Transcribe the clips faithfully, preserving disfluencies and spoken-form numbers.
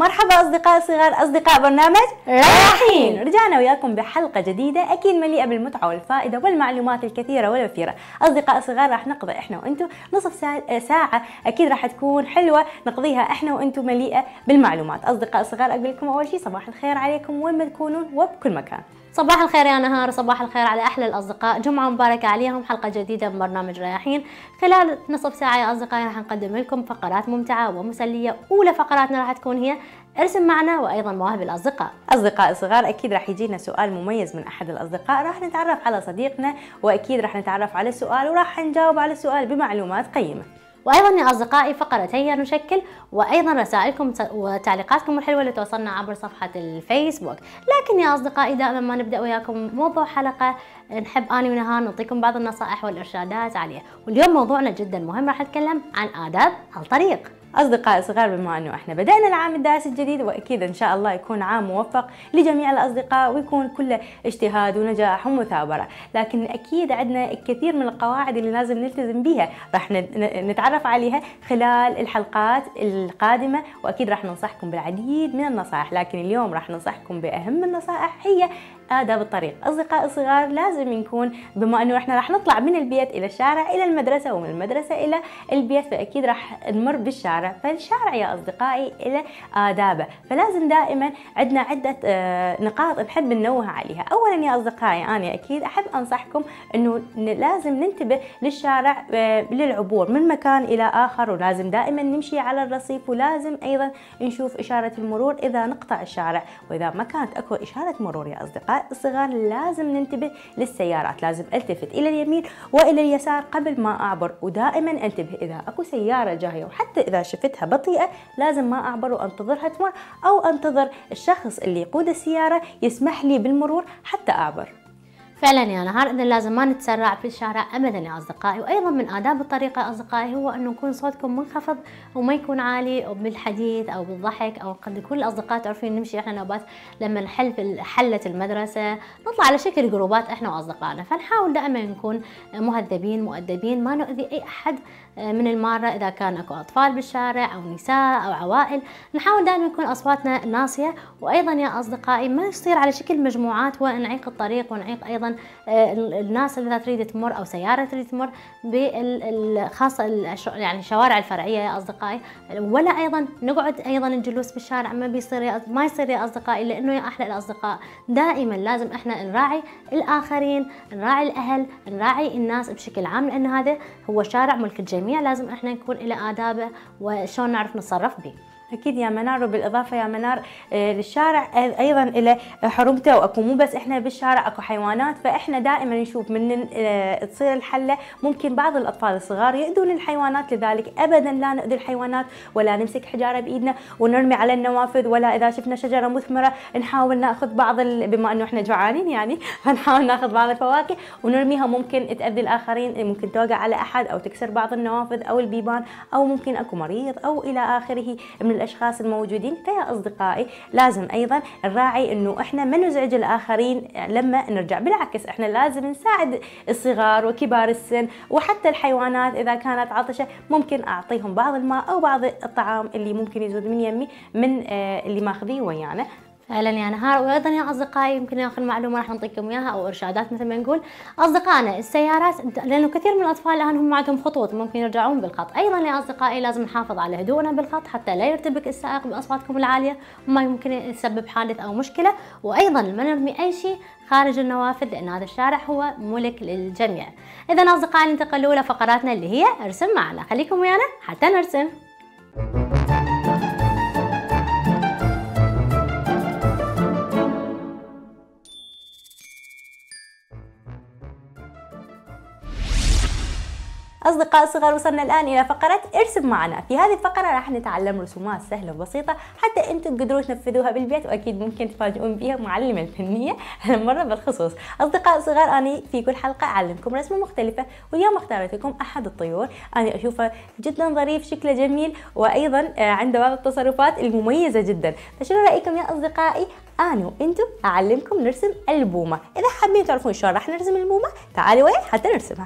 مرحبا أصدقاء صغار، أصدقاء برنامج رياحين. رجعنا وياكم بحلقة جديدة أكيد مليئة بالمتعة والفائدة والمعلومات الكثيرة والوفيرة. أصدقاء صغار راح نقضي إحنا وأنتم نصف ساعة أكيد راح تكون حلوة نقضيها إحنا وأنتم مليئة بالمعلومات. أصدقاء صغار أقول لكم أول شيء صباح الخير عليكم وين ما تكونون وبكل مكان. صباح الخير يا نهار، صباح الخير على أحلى الأصدقاء، جمعة مباركة عليهم. حلقة جديدة من برنامج رياحين. خلال نصف ساعة يا أصدقائي راح نقدم لكم فقرات ممتعة ومسلية. أولى فقراتنا راح تكون هي ارسم معنا وأيضا مواهب الأصدقاء. أصدقاء الصغار أكيد راح يجينا سؤال مميز من أحد الأصدقاء، راح نتعرف على صديقنا وأكيد راح نتعرف على السؤال وراح نجاوب على السؤال بمعلومات قيمة. وايضا يا اصدقائي فقرتين نشكل، وايضا رسائلكم وتعليقاتكم الحلوه اللي توصلنا عبر صفحه الفيسبوك. لكن يا اصدقائي دائما ما نبدا وياكم موضوع حلقه نحب اني ونهار نعطيكم بعض النصائح والارشادات عليه، واليوم موضوعنا جدا مهم، راح نتكلم عن آداب الطريق. أصدقاء الصغار بما أنه إحنا بدأنا العام الدراسي الجديد وأكيد إن شاء الله يكون عام موفق لجميع الأصدقاء ويكون كله اجتهاد ونجاح ومثابرة، لكن أكيد عندنا الكثير من القواعد اللي لازم نلتزم بها راح نتعرف عليها خلال الحلقات القادمة، وأكيد راح ننصحكم بالعديد من النصائح، لكن اليوم راح ننصحكم بأهم النصائح هي آداب الطريق. أصدقاء الصغار لازم نكون بما أنه إحنا راح نطلع من البيت إلى الشارع إلى المدرسة ومن المدرسة إلى البيت، فأكيد راح نمر بالشارع، فالشارع يا أصدقائي إلى آدابه، فلازم دائما عندنا عدة نقاط نحب ننوه عليها. أولا يا أصدقائي أنا أكيد أحب أنصحكم أنه لازم ننتبه للشارع للعبور من مكان إلى آخر، ولازم دائما نمشي على الرصيف، ولازم أيضا نشوف إشارة المرور إذا نقطع الشارع، وإذا ما كانت أكو إشارة مرور يا أصدقاء الصغار لازم ننتبه للسيارات، لازم التفت الى اليمين والى اليسار قبل ما اعبر، ودائما انتبه اذا اكو سياره جايه وحتى اذا شفتها بطيئه لازم ما اعبر وانتظرها تمر، او انتظر الشخص اللي يقود السياره يسمح لي بالمرور حتى اعبر. فعلا يا نهار إذا لازم ما نتسرع في الشارع ابدا يا اصدقائي. وايضا من آداب الطريق يا اصدقائي هو انه يكون صوتكم منخفض وما يكون عالي بالحديث او بالضحك، او قد يكون الاصدقاء تعرفين نمشي احنا نوبات لما نحل في حله المدرسه نطلع على شكل جروبات احنا واصدقائنا، فنحاول دائما نكون مهذبين مؤدبين، ما نؤذي اي احد من الماره. اذا كان اكو اطفال بالشارع او نساء او عوائل نحاول دائما يكون اصواتنا ناصيه. وايضا يا اصدقائي ما يصير على شكل مجموعات ونعيق الطريق ونعيق ايضا الناس اللي تريد تمر او سياره تريد تمر بالخاصه يعني الشوارع الفرعيه يا اصدقائي، ولا ايضا نقعد ايضا الجلوس بالشارع ما بيصير ما يصير يا اصدقائي، لانه يا احلى الاصدقاء دائما لازم احنا نراعي الاخرين، نراعي الاهل، نراعي الناس بشكل عام، لان هذا هو شارع ملك الجميع، لازم احنا نكون الى آدابه وشلون نعرف نتصرف به. أكيد يا منار، وبالإضافة يا منار للشارع أيضا إلى حرمته، وأكو مو بس إحنا بالشارع أكو حيوانات، فإحنا دائما نشوف من تصير الحلة ممكن بعض الأطفال الصغار يؤذون الحيوانات، لذلك أبدا لا نؤذي الحيوانات ولا نمسك حجارة بإيدنا ونرمي على النوافذ، ولا إذا شفنا شجرة مثمرة نحاول ناخذ بعض ال... بما إنه إحنا جوعانين يعني فنحاول ناخذ بعض الفواكه ونرميها، ممكن تأذي الآخرين، ممكن توقع على أحد أو تكسر بعض النوافذ أو البيبان، أو ممكن أكو مريض أو إلى آخره من الاشخاص الموجودين. فيا اصدقائي لازم ايضا نراعي انه احنا ما نزعج الاخرين لما نرجع، بالعكس احنا لازم نساعد الصغار وكبار السن وحتى الحيوانات اذا كانت عطشه، ممكن اعطيهم بعض الماء او بعض الطعام اللي ممكن يزود من يمي من آه اللي ماخذيه ويانا. فعلا يا نهار. وايضا يا اصدقائي يمكن اخر معلومه راح نعطيكم اياها او ارشادات مثل ما نقول اصدقائنا السيارات، لانه كثير من الاطفال الان هم عندهم خطوط ممكن يرجعون بالخط. ايضا يا اصدقائي لازم نحافظ على هدوءنا بالخط حتى لا يرتبك السائق باصواتكم العاليه وما يمكن يسبب حادث او مشكله. وايضا ما نرمي اي شيء خارج النوافذ لان هذا الشارع هو ملك للجميع. اذا اصدقائي ننتقل لفقراتنا اللي هي ارسم معنا، خليكم ويانا حتى نرسم. أصدقاء الصغار وصلنا الآن إلى فقرة ارسم معنا. في هذه الفقرة راح نتعلم رسومات سهلة وبسيطة حتى أنتم تقدروا تنفذوها بالبيت، وأكيد ممكن تفاجئون بها معلمة الفنية هالمرة بالخصوص. أصدقاء الصغار أنا في كل حلقة أعلمكم رسمة مختلفة، واليوم اختارت لكم أحد الطيور، أنا أشوفه جدا ظريف شكله جميل وأيضا عنده بعض التصرفات المميزة جدا، فشنو رأيكم يا أصدقائي أنا وأنتم أعلمكم نرسم البومة؟ إذا حابين تعرفون شلون راح نرسم البومة تعالوا وين حتى نرسمها.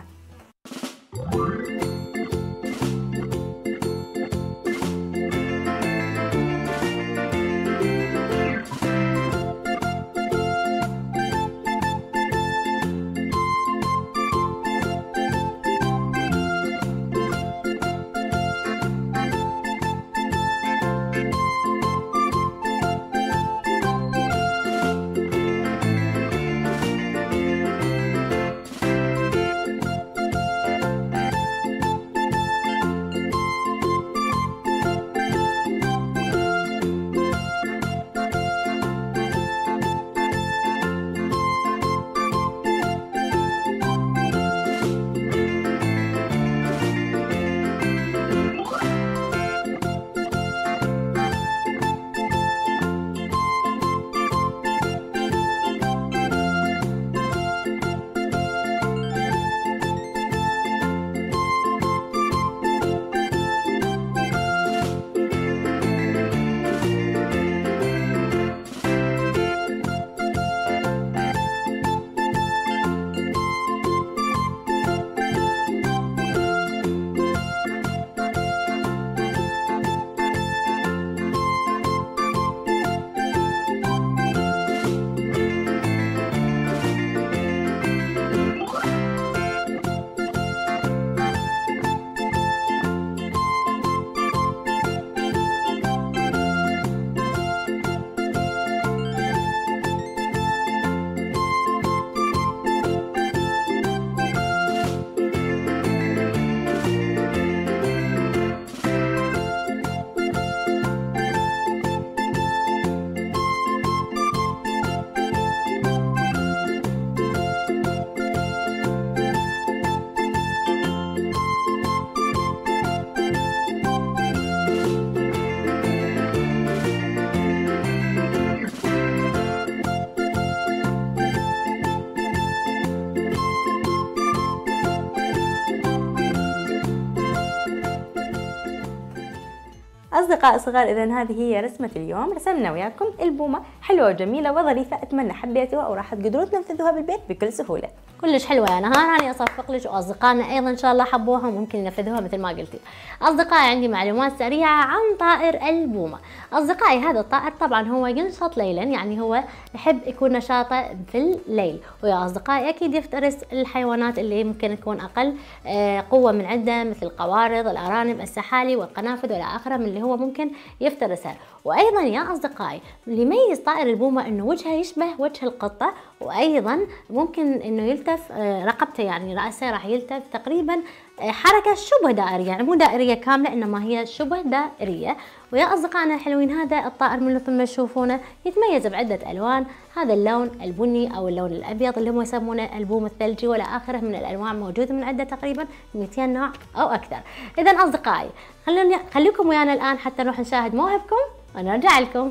أصدقاء الصغار إذا هذه هي رسمة اليوم، رسمنا وياكم البومة حلوة وجميلة وظريفة، أتمنى حبيتوها وراح تقدروا تنفذوها بالبيت بكل سهولة. كلش حلوه يا نهار، انا اصفق لك واصدقائنا ايضا ان شاء الله حبوها وممكن ينفذوها مثل ما قلتي. اصدقائي عندي معلومات سريعه عن طائر البومه. اصدقائي هذا الطائر طبعا هو ينشط ليلا، يعني هو يحب يكون نشاطه في الليل، ويا اصدقائي اكيد يفترس الحيوانات اللي ممكن تكون اقل قوه من عنده، مثل القوارض، الارانب، السحالي والقنافذ والى اخره من اللي هو ممكن يفترسها. وايضا يا اصدقائي اللي يميز طائر البومه انه وجهه يشبه وجه القطه، وايضا ممكن انه يلتف رقبته، يعني راسه راح يلتف تقريبا حركه شبه دائريه، يعني مو دائريه كامله انما هي شبه دائريه. ويا اصدقائنا الحلوين هذا الطائر من مثل ما تشوفونه يتميز بعده الوان، هذا اللون البني او اللون الابيض اللي هم يسمونه البوم الثلجي والى اخره من الالوان، موجوده من عنده تقريبا مئتين نوع او اكثر. اذا اصدقائي خلوني خليكم ويانا الان حتى نروح نشاهد موهبكم ونرجع لكم.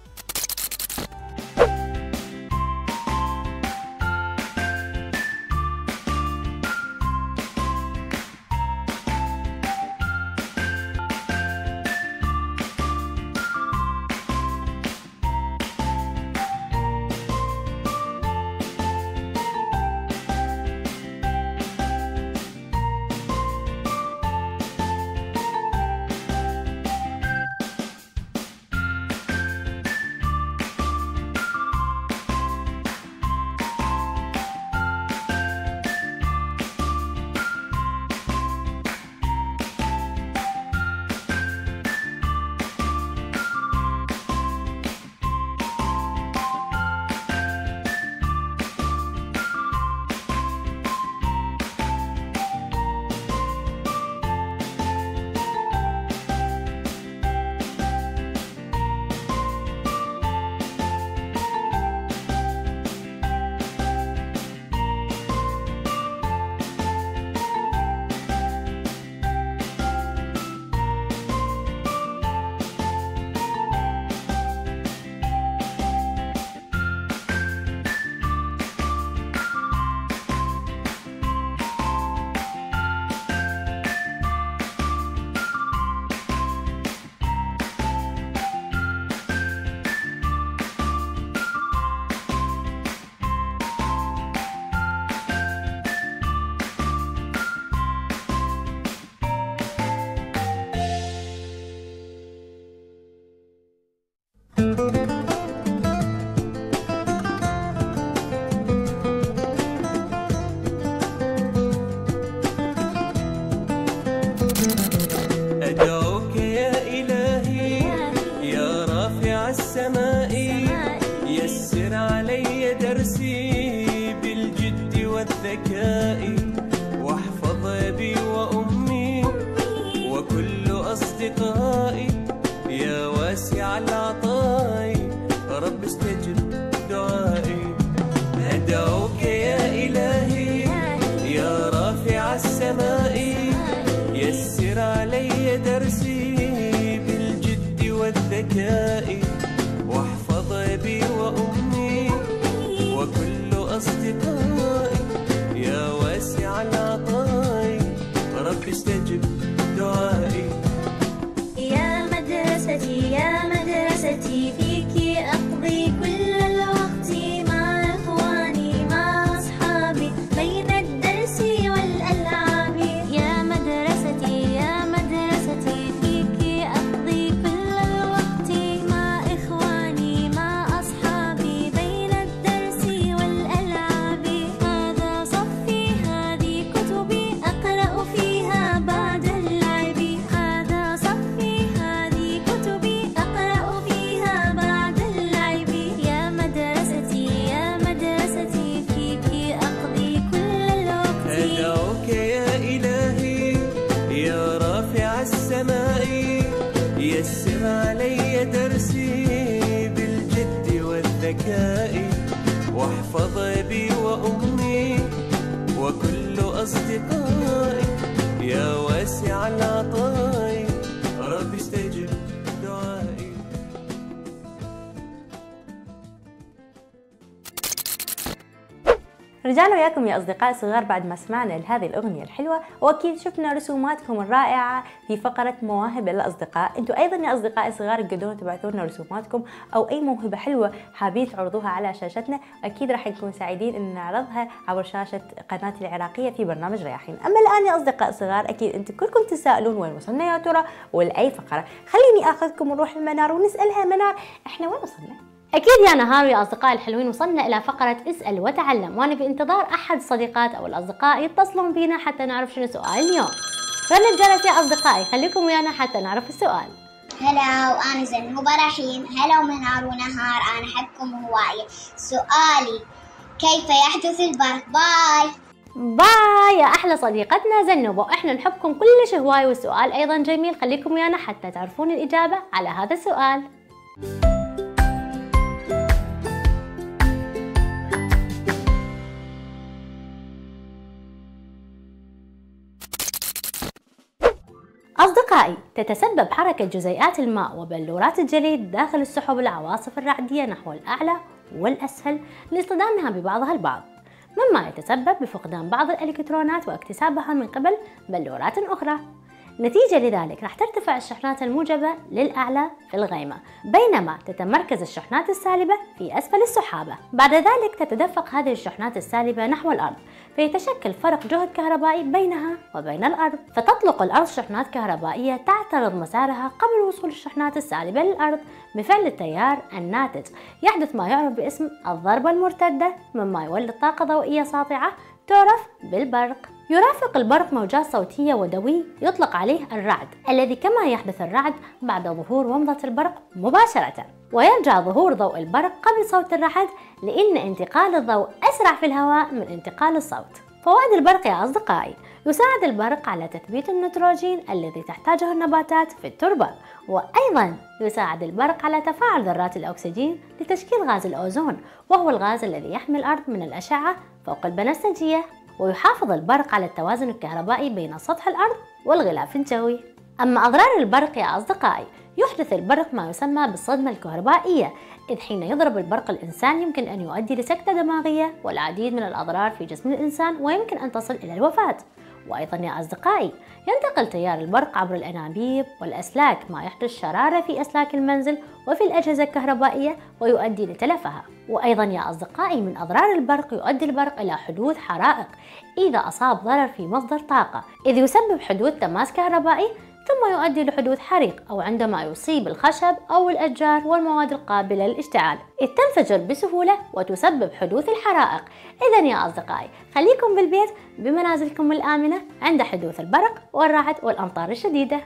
أدعوك يا إلهي يا رافع السماء، يسر علي درسي بالجد والذكاء، واحفظ أبي وأمي وكل أصدقائي، يا واسع العطاء رب استجب دعائي. أدعوك يا إلهي يا رافع السماء، يسر علي درسي بالجد والذكاء، واحفظ أبي وأمي وكل أصدقائي، يا واسع العطاء رب استجب دعائي. يا مدرستي يا مدرستي فيك أقضي كل الوقت مع إخواني مع أصحابي بين الدرس والألعاب. يا مدرستي يا مدرستي فيك أقضي كل الوقت مع إخواني مع أصحابي بين الدرس والألعاب. هذا صفي هذه كتبي أقرأ فيها بعد اللعب. هذا صفي هذه كتبي أقرأ فيها بعد اللعب. يا مدرستي يا مدرستي فيك أقضي كل الوقت. أدعوك يا إلهي يا رافع السماء، يسر علي درسي بالجد والذكاء، واحفظ أبي وأمي وكل أصدقائي، يا واسع العطاء رب استجب دعائي. رجعنا وياكم يا أصدقائي الصغار بعد ما سمعنا لهذه الأغنية الحلوة، وأكيد شفنا رسوماتكم الرائعة في فقرة مواهب الأصدقاء. أنتوا أيضا يا أصدقائي الصغار تقدرون تبعثوا لنا رسوماتكم أو أي موهبة حلوة حابين تعرضوها على شاشتنا، أكيد راح نكون سعيدين إن نعرضها عبر شاشة قناة العراقية في برنامج رياحين. أما الآن يا أصدقائي الصغار أكيد أنتم كلكم تساءلون وين وصلنا يا ترى ولأي فقرة. خليني آخذكم ونروح المنار ونسألها منار إحنا وين وصلنا؟ أكيد يا نهار ويا أصدقائي الحلوين وصلنا إلى فقرة اسأل وتعلم، وأنا بانتظار أحد الصديقات أو الأصدقاء يتصلون بينا حتى نعرف شنو سؤال اليوم. رنة جرس يا أصدقائي، خليكم ويانا حتى نعرف السؤال. هلا وأنا زنوبة رحيم. هلا ومنار ونهار، أنا أحبكم هواية. سؤالي كيف يحدث البرق؟ باي باي يا أحلى صديقتنا زنوبة، وإحنا نحبكم كلش هواي، والسؤال أيضا جميل، خليكم ويانا حتى تعرفون الإجابة على هذا السؤال. أصدقائي، تتسبب حركة جزيئات الماء وبلورات الجليد داخل السحب العواصف الرعدية نحو الأعلى والأسفل لاصطدامها ببعضها البعض، مما يتسبب بفقدان بعض الإلكترونات واكتسابها من قبل بلورات أخرى. نتيجة لذلك راح ترتفع الشحنات الموجبة للأعلى في الغيمة، بينما تتمركز الشحنات السالبة في أسفل السحابة. بعد ذلك تتدفق هذه الشحنات السالبة نحو الأرض، فيتشكل فرق جهد كهربائي بينها وبين الأرض، فتطلق الأرض شحنات كهربائية تعترض مسارها قبل وصول الشحنات السالبة للأرض. بفعل التيار الناتج يحدث ما يعرف باسم الضربة المرتدة، مما يولد طاقة ضوئية ساطعة تعرف بالبرق. يرافق البرق موجات صوتية ودوي يطلق عليه الرعد، الذي كما يحدث الرعد بعد ظهور ومضة البرق مباشرة، ويرجع ظهور ضوء البرق قبل صوت الرعد، لأن انتقال الضوء أسرع في الهواء من انتقال الصوت. فوائد البرق يا أصدقائي: يساعد البرق على تثبيت النيتروجين الذي تحتاجه النباتات في التربة، وأيضا يساعد البرق على تفاعل ذرات الأكسجين لتشكيل غاز الأوزون، وهو الغاز الذي يحمي الأرض من الأشعة فوق البنفسجية. ويحافظ البرق على التوازن الكهربائي بين سطح الأرض والغلاف الجوي. أما أضرار البرق يا أصدقائي: يحدث البرق ما يسمى بالصدمة الكهربائية، إذ حين يضرب البرق الإنسان يمكن أن يؤدي لسكتة دماغية والعديد من الأضرار في جسم الإنسان، ويمكن أن تصل إلى الوفاة. وأيضا يا أصدقائي ينتقل تيار البرق عبر الأنابيب والأسلاك، ما يحدث شرارة في أسلاك المنزل وفي الأجهزة الكهربائية ويؤدي لتلفها. وأيضا يا أصدقائي من أضرار البرق: يؤدي البرق إلى حدوث حرائق إذا أصاب ضرر في مصدر طاقة، إذ يسبب حدوث تماس كهربائي، ثم يؤدي لحدوث حريق أو عندما يصيب الخشب أو الأشجار والمواد القابلة للاشتعال، إذ تنفجر بسهولة وتسبب حدوث الحرائق. إذن يا أصدقائي خليكم بالبيت بمنازلكم الآمنة عند حدوث البرق والرعد والأمطار الشديدة.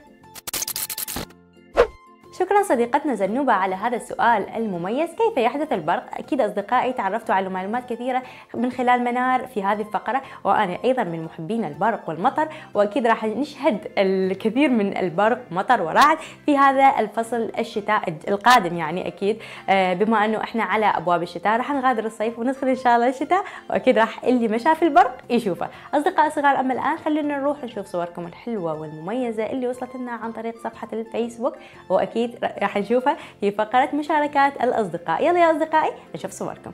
شكرا صديقتنا زنوبة على هذا السؤال المميز، كيف يحدث البرق؟ أكيد أصدقائي تعرفتوا على معلومات كثيرة من خلال منار في هذه الفقرة، وأنا أيضا من محبين البرق والمطر، وأكيد راح نشهد الكثير من البرق مطر ورعد في هذا الفصل الشتاء القادم. يعني أكيد بما أنه إحنا على أبواب الشتاء راح نغادر الصيف وندخل إن شاء الله الشتاء، وأكيد راح اللي ما شاف البرق يشوفه. أصدقائي الصغار، أما الآن خلينا نروح نشوف صوركم الحلوة والمميزة اللي وصلت لنا عن طريق صفحة الفيسبوك، وأكيد راح نشوفها في فقرة مشاركات الأصدقاء. يلا يا أصدقائي نشوف صوركم.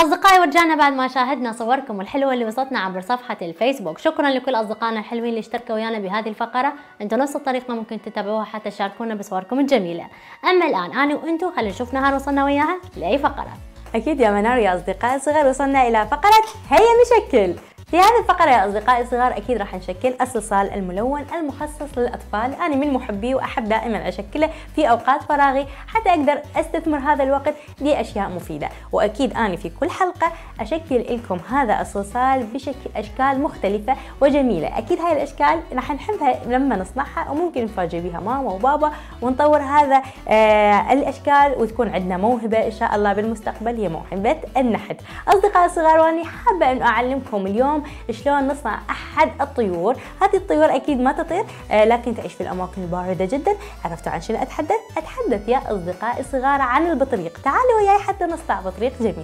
أصدقائي ورجعنا بعد ما شاهدنا صوركم الحلوة اللي وصلتنا عبر صفحة الفيسبوك. شكرا لكل أصدقائنا الحلوين اللي اشتركوا ويانا بهذه الفقرة. انتم نفس الطريقة ممكن تتابعوها حتى تشاركونا بصوركم الجميلة. أما الآن أنا وأنتم خلينا نشوف نهار وصلنا وياها لأي فقرة. أكيد يا منار يا أصدقائي الصغار وصلنا إلى فقرة هيا نشكل. في هذه الفقرة يا أصدقائي الصغار أكيد راح نشكل الصلصال الملون المخصص للأطفال. أنا من محبيه وأحب دائما أشكله في أوقات فراغي حتى أقدر أستثمر هذا الوقت لأشياء مفيدة. وأكيد أنا في كل حلقة أشكل لكم هذا الصلصال بشكل أشكال مختلفة وجميلة. أكيد هاي الأشكال راح نحبها لما نصنعها، وممكن نفاجئ بها ماما وبابا ونطور هذا آه الأشكال وتكون عندنا موهبة إن شاء الله بالمستقبل، هي موهبة النحت. أصدقائي الصغار وأني حابة أن أعلمكم اليوم شلون نصنع أحد الطيور. هذه الطيور أكيد ما تطير آه لكن تعيش في الأماكن الباردة جدا. عرفتوا عن شنو أتحدث؟ أتحدث يا أصدقائي الصغار عن البطريق. تعالوا وياي حتى نصنع بطريق جميل.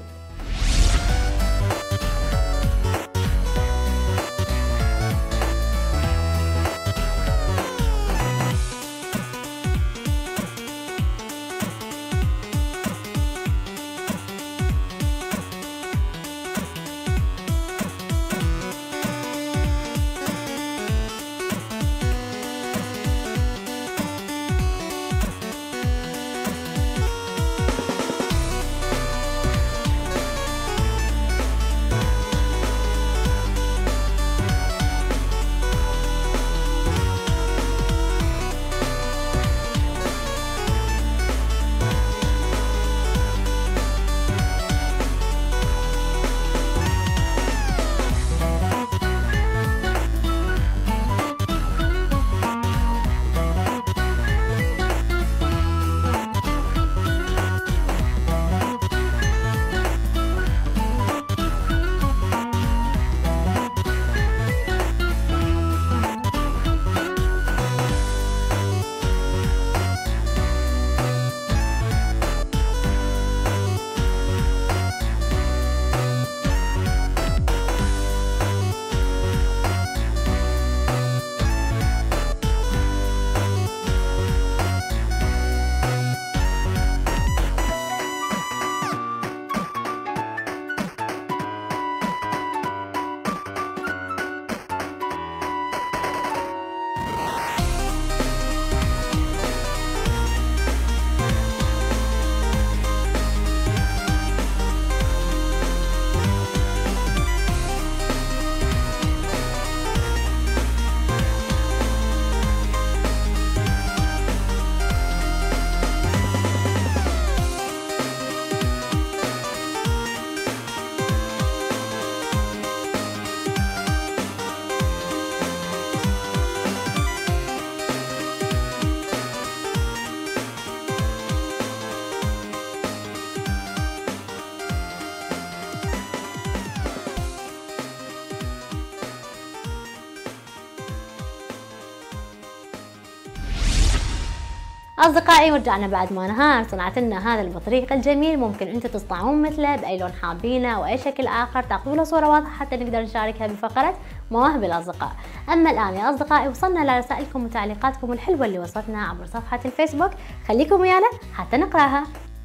أصدقائي ورجعنا بعد ما نهار صنعت لنا هذا البطريق الجميل. ممكن أنتم تصنعون مثله بأي لون حابينه أو أي شكل آخر، تاخذوا له صورة واضحة حتى نقدر نشاركها بفقرة مواهب الأصدقاء. أما الآن يا أصدقائي وصلنا لرسائلكم وتعليقاتكم الحلوة اللي وصلتنا عبر صفحة الفيسبوك. خليكم ويانا حتى نقراها.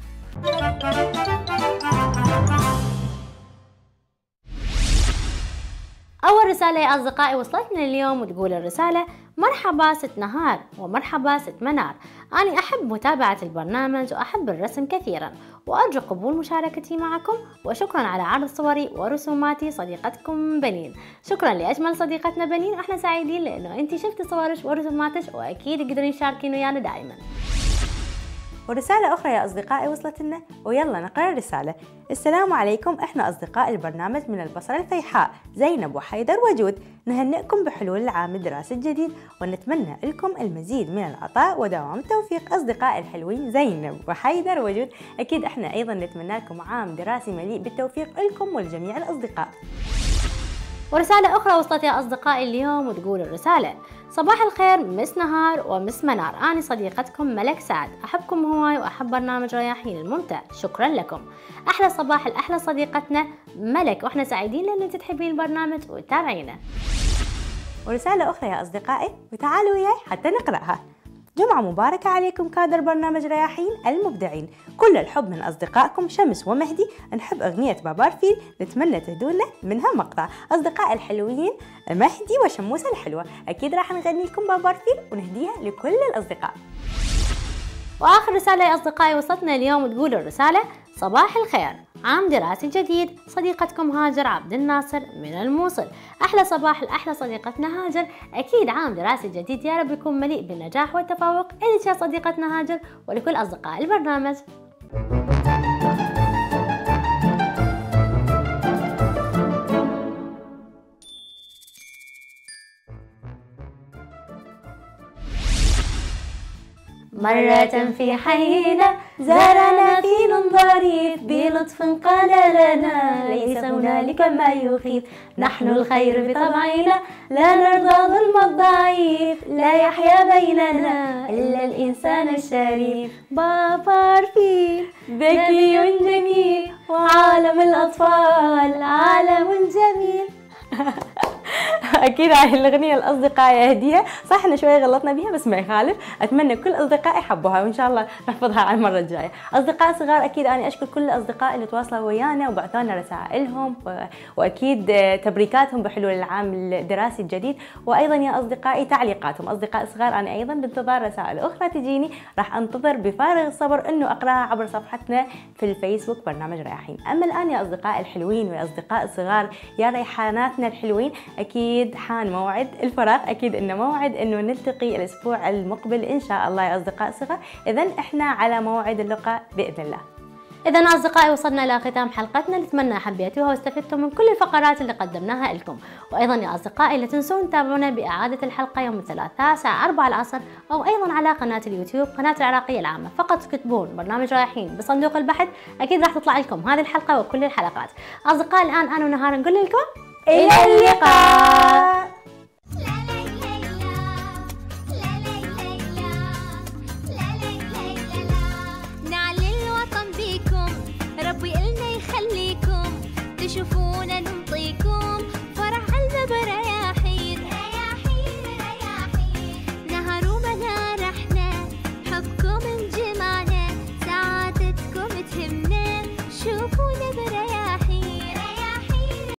أول رسالة يا أصدقائي وصلتنا اليوم وتقول الرسالة: مرحبا ست نهار ومرحبا ست منار، أنا أحب متابعة البرنامج وأحب الرسم كثيرا، وأرجو قبول مشاركتي معكم، وشكرا على عرض صوري ورسوماتي صديقتكم بنين. شكرا لأجمل صديقتنا بنين، وإحنا سعيدين لأنه أنتي شفتي صورك ورسوماتك وأكيد تقدرين تشاركين ويانا دائما. ورسالة أخرى يا أصدقائي وصلت لنا، ويلا نقرأ الرسالة. السلام عليكم، إحنا أصدقاء البرنامج من البصرة الفيحاء زينب وحيدر وجود، نهنئكم بحلول العام الدراسي الجديد ونتمنى لكم المزيد من العطاء ودوام التوفيق. أصدقائي الحلوين زينب وحيدر وجود، أكيد إحنا أيضا نتمنى لكم عام دراسي مليء بالتوفيق لكم ولجميع الأصدقاء. ورسالة أخرى وصلت يا أصدقائي اليوم وتقول الرسالة: صباح الخير مس نهار ومس منار، أنا صديقتكم ملك سعد، أحبكم هواي وأحب برنامج رياحين الممتع، شكرا لكم. أحلى صباح الأحلى صديقتنا ملك، وإحنا سعيدين لأن أنت تحبين البرنامج وتابعينا. ورسالة أخرى يا أصدقائي وتعالوا وياي حتى نقرأها. جمعة مباركة عليكم كادر برنامج رياحين المبدعين. كل الحب من أصدقائكم شمس ومهدي. نحب أغنية بابار فيل نتمنى تهدونا منها مقطع. أصدقاء الحلوين مهدي وشموسة الحلوة، أكيد راح نغني لكم بابار فيل ونهديها لكل الأصدقاء. وآخر رسالة يا أصدقائي وصلتنا اليوم تقول الرسالة: صباح الخير، عام دراسي جديد، صديقتكم هاجر عبد الناصر من الموصل. أحلى صباح لأحلى صديقتنا هاجر، أكيد عام دراسي جديد يا رب يكون مليء بالنجاح والتفوق إلك يا صديقتنا هاجر ولكل أصدقاء البرنامج. مرة في حينا زارنا فيل ظريف بلطف قال لنا ليس هنالك ما يخيف، نحن الخير بطبعنا لا نرضى ظلم الضعيف، لا يحيا بيننا إلا الإنسان الشريف. بابار فيل ذكي جميل وعالم الأطفال عالم جميل. اكيد هاي الاغنيه الاصدقاء يهديها، صح احنا شوي غلطنا بيها بس ما يخالف، اتمنى كل اصدقائي يحبوها وان شاء الله نحفظها على المره الجايه. اصدقاء صغار اكيد انا اشكر كل الاصدقاء اللي تواصلوا ويانا وبعثوا لنا رسائلهم واكيد تبريكاتهم بحلول العام الدراسي الجديد، وايضا يا اصدقائي تعليقاتهم. اصدقاء صغار انا ايضا بانتظار رسائل اخرى تجيني، راح انتظر بفارغ الصبر انه اقراها عبر صفحتنا في الفيسبوك برنامج رياحين. اما الان يا اصدقاء الحلوين واصدقاء الصغار يا ريحاناتنا الحلوين، اكيد حان موعد الفراغ، اكيد انه موعد انه نلتقي الاسبوع المقبل ان شاء الله يا اصدقاء صغار. اذا احنا على موعد اللقاء باذن الله. إذا أصدقائي وصلنا إلى ختام حلقتنا، نتمنى حبيتوها واستفدتم من كل الفقرات اللي قدمناها لكم. وأيضا يا أصدقائي لا تنسون تتابعونا بإعادة الحلقة يوم الثلاثاء الساعة أربعة العصر، أو أيضا على قناة اليوتيوب قناة العراقية العامة. فقط تكتبون برنامج رايحين بصندوق البحث أكيد راح تطلع لكم هذه الحلقة وكل الحلقات. أصدقائي الآن أنا ونهار نقول لكم إلى اللقاء.